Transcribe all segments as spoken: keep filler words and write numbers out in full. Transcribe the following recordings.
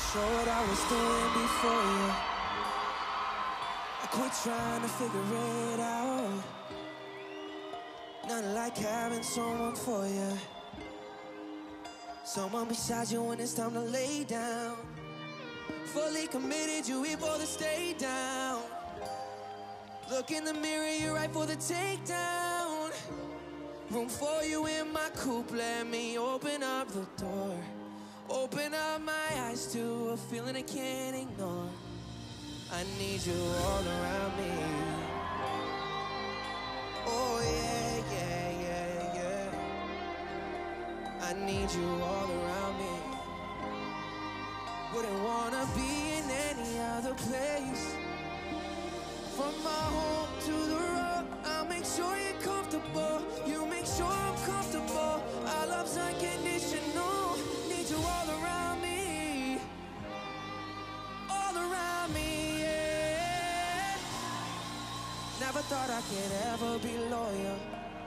sure what I was doing before you. I quit trying to figure it out. Nothing like having someone for you. Someone beside you when it's time to lay down. Fully committed, you here for the stay down. Look in the mirror, you're right for the takedown. Room for you in my coupe, let me open up the door. Open up my eyes to a feeling I can't ignore. I need you all around me. Oh yeah, yeah, yeah, yeah. I need you all around me. Wouldn't wanna be in any other place. From my home to the road, I'll make sure you're comfortable. You make sure I'm comfortable. Our love's unconditional. Need you all around me. All around me, yeah. Never thought I could ever be loyal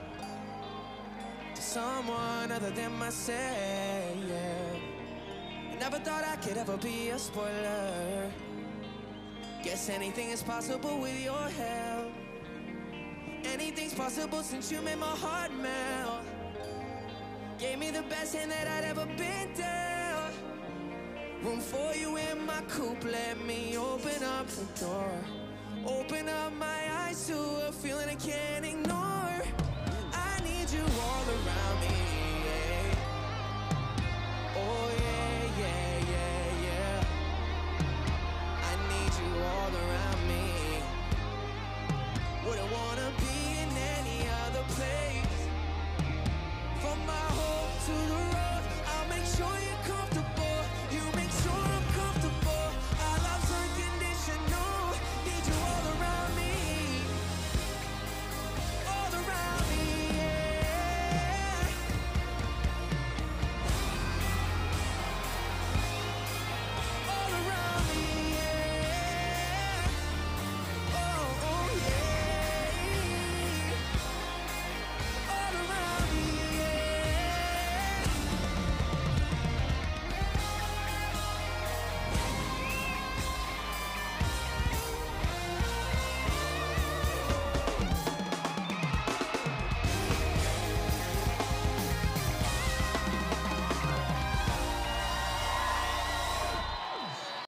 to someone other than myself, yeah. Never thought I could ever be a spoiler. Guess anything is possible with your help. Anything's possible since you made my heart melt. Gave me the best hand that I'd ever been dealt. Room for you in my coupe, let me open up the door. Open up my eyes to a feeling I can't ignore. I need you all around